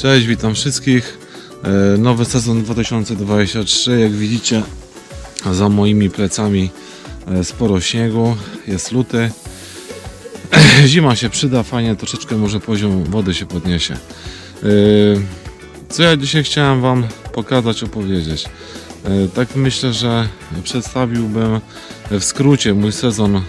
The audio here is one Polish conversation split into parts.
Cześć, witam wszystkich. Nowy sezon 2023. Jak widzicie, za moimi plecami sporo śniegu. Jest luty. Zima się przyda, fajnie, troszeczkę może poziom wody się podniesie. Co ja dzisiaj chciałem Wam pokazać, opowiedzieć. Tak myślę, że przedstawiłbym w skrócie mój sezon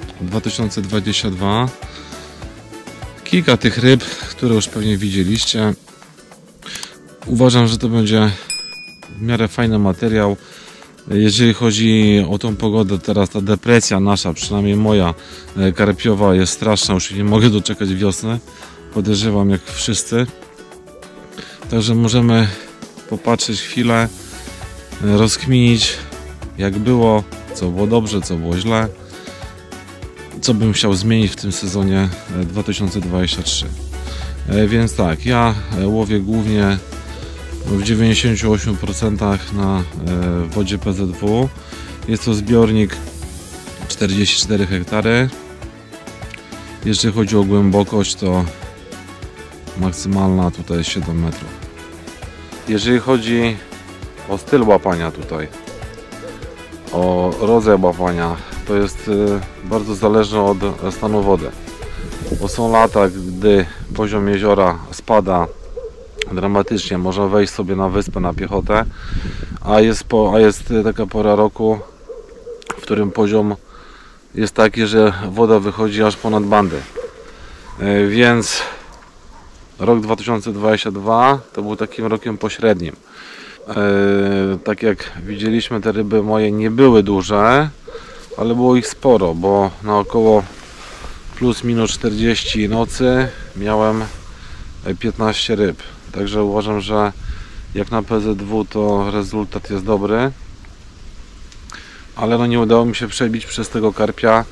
2022. Kilka tych ryb, które już pewnie widzieliście. Uważam, że to będzie w miarę fajny materiał. Jeżeli chodzi o tą pogodę, teraz ta depresja nasza, przynajmniej moja karpiowa, jest straszna. Już nie mogę doczekać wiosny. Podejrzewam jak wszyscy. Także możemy popatrzeć chwilę, rozkminić jak było, co było dobrze, co było źle, co bym chciał zmienić w tym sezonie 2023. Więc tak, ja łowię głównie w 98% na wodzie PZW. Jest to zbiornik 44 hektary. Jeżeli chodzi o głębokość, to maksymalna tutaj jest 7 metrów. Jeżeli chodzi o styl łapania tutaj, o rodzaj łapania, to jest bardzo zależne od stanu wody. Bo są lata, gdy poziom jeziora spada dramatycznie, można wejść sobie na wyspę na piechotę, a jest taka pora roku, w którym poziom jest taki, że woda wychodzi aż ponad bandy. Więc rok 2022 to był takim rokiem pośrednim. Tak jak widzieliśmy, te ryby moje nie były duże, ale było ich sporo, bo na około plus minus 40 nocy miałem 15 ryb. Także uważam, że jak na PZW to rezultat jest dobry, ale no nie udało mi się przebić przez tego karpia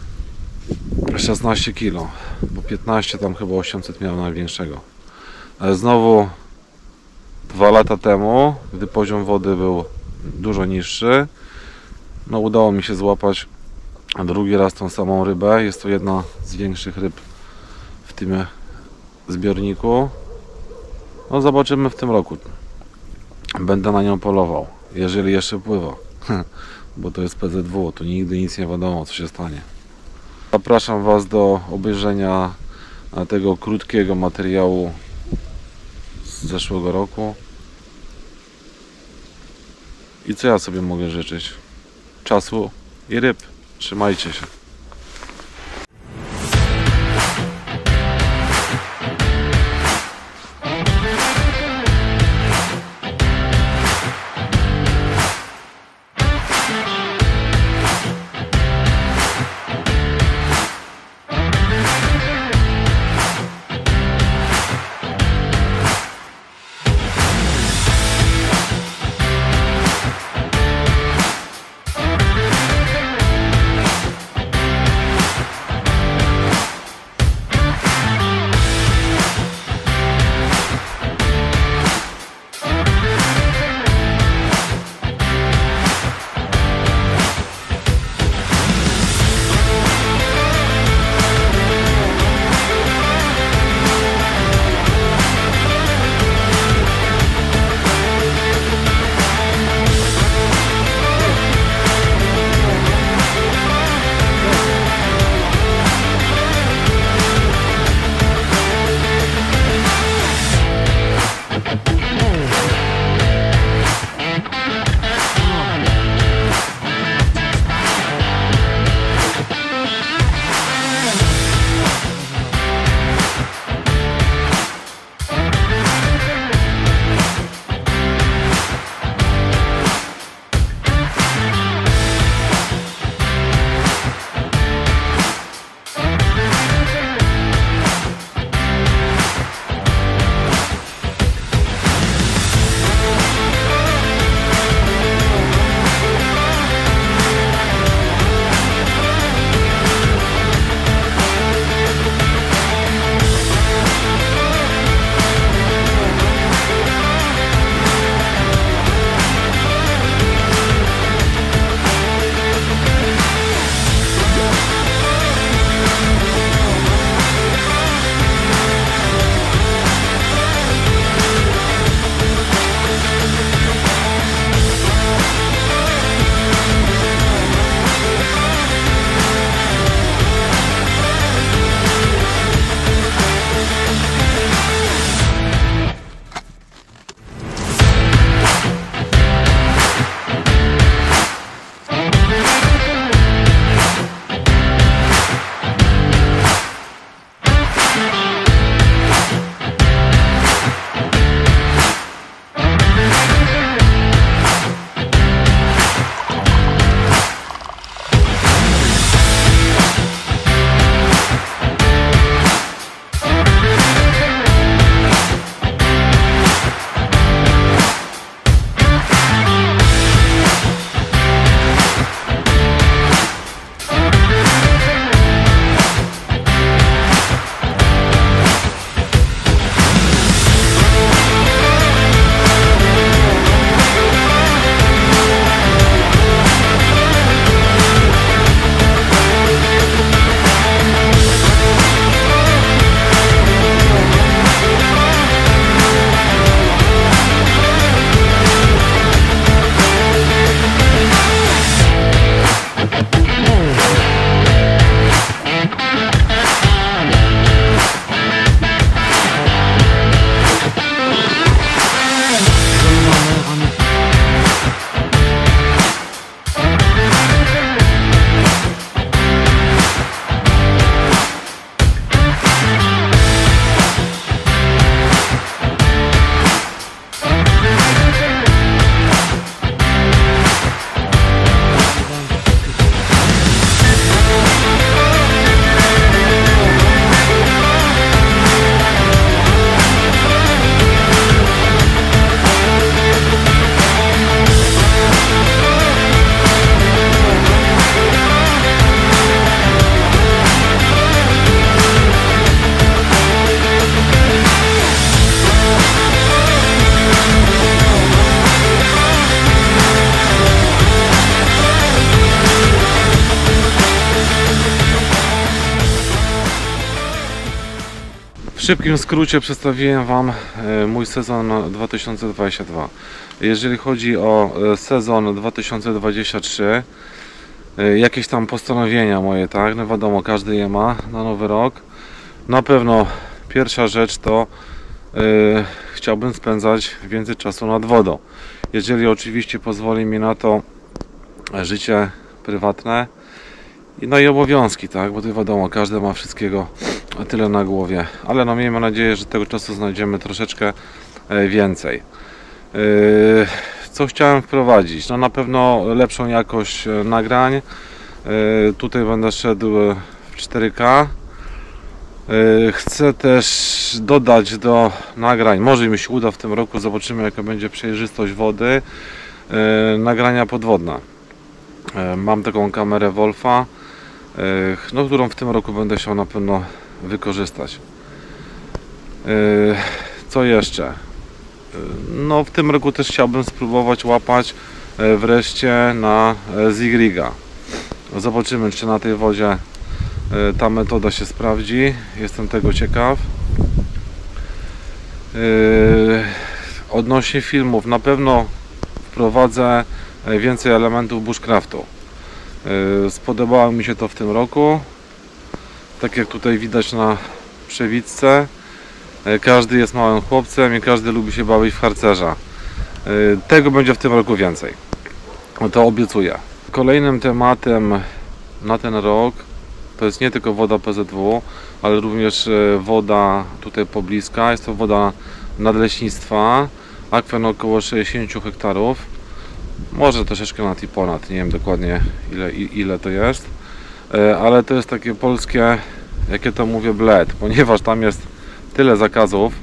16 kg, bo 15 tam chyba 800 miałem największego. Ale znowu 2 lata temu, gdy poziom wody był dużo niższy, no udało mi się złapać drugi raz tą samą rybę. Jest to jedna z większych ryb w tym zbiorniku. No zobaczymy w tym roku. Będę na nią polował, jeżeli jeszcze pływa. Bo to jest PZW, tu nigdy nic nie wiadomo, co się stanie. Zapraszam Was do obejrzenia tego krótkiego materiału z zeszłego roku. I co ja sobie mogę życzyć? Czasu i ryb. Trzymajcie się. W szybkim skrócie przedstawiłem Wam mój sezon 2022. Jeżeli chodzi o sezon 2023, jakieś tam postanowienia moje, tak? No wiadomo, każdy je ma na nowy rok. Na pewno pierwsza rzecz to chciałbym spędzać więcej czasu nad wodą. Jeżeli oczywiście pozwoli mi na to życie prywatne no i obowiązki, tak? Bo to wiadomo, każdy ma wszystkiego tyle na głowie, ale no miejmy nadzieję, że tego czasu znajdziemy troszeczkę więcej. Co chciałem wprowadzić? No na pewno lepszą jakość nagrań. Tutaj będę szedł w 4K. Chcę też dodać do nagrań, może mi się uda w tym roku, zobaczymy jaka będzie przejrzystość wody, nagrania podwodne. Mam taką kamerę Wolfa, no, którą w tym roku będę chciał na pewno wykorzystać. Co jeszcze? No w tym roku też chciałbym spróbować łapać wreszcie na Zigriga. Zobaczymy, czy na tej wodzie ta metoda się sprawdzi. Jestem tego ciekaw. Odnośnie filmów, na pewno wprowadzę więcej elementów bushcraftu. Spodobało mi się to w tym roku. Tak jak tutaj widać na przewidce, każdy jest małym chłopcem i każdy lubi się bawić w harcerza. Tego będzie w tym roku więcej. To obiecuję. Kolejnym tematem na ten rok to jest nie tylko woda PZW, ale również woda tutaj pobliska. Jest to woda nadleśnictwa. Akwen około 60 hektarów. Może troszeczkę nad i ponad. Nie wiem dokładnie ile to jest. Ale to jest takie polskie, jakie to mówię, bled, ponieważ tam jest tyle zakazów.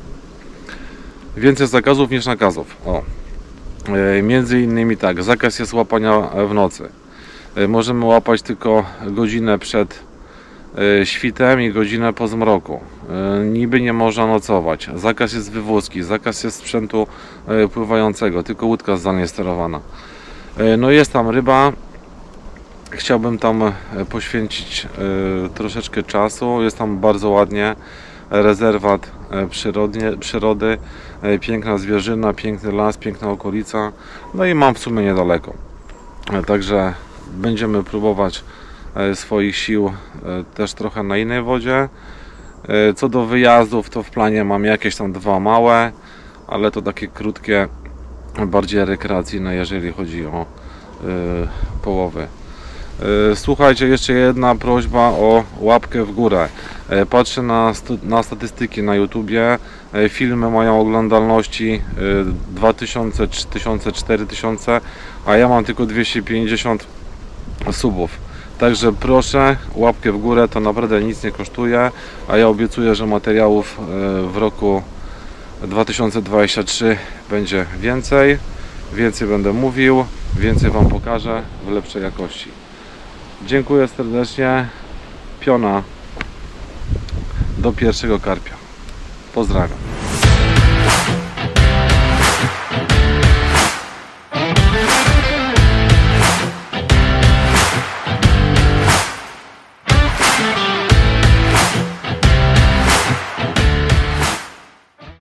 Więcej zakazów niż nakazów. O. Między innymi tak, zakaz jest łapania w nocy. Możemy łapać tylko godzinę przed świtem i godzinę po zmroku. Niby nie można nocować. Zakaz jest wywózki, zakaz jest sprzętu pływającego, tylko łódka zdalnie sterowana. No jest tam ryba. Chciałbym tam poświęcić troszeczkę czasu. Jest tam bardzo ładnie. Rezerwat przyrody, piękna zwierzyna, piękny las, piękna okolica. No i mam w sumie niedaleko. Także będziemy próbować swoich sił też trochę na innej wodzie. Co do wyjazdów, to w planie mam jakieś tam 2 małe, ale to takie krótkie, bardziej rekreacyjne, jeżeli chodzi o połowy. Słuchajcie, jeszcze jedna prośba o łapkę w górę. Patrzę na statystyki na YouTubie. Filmy mają oglądalności 2000, 3000, 4000, a ja mam tylko 250 subów. Także proszę, łapkę w górę, to naprawdę nic nie kosztuje, a ja obiecuję, że materiałów w roku 2023 będzie więcej. Więcej będę mówił, więcej Wam pokażę w lepszej jakości. Dziękuję serdecznie. Piona do pierwszego karpia. Pozdrawiam.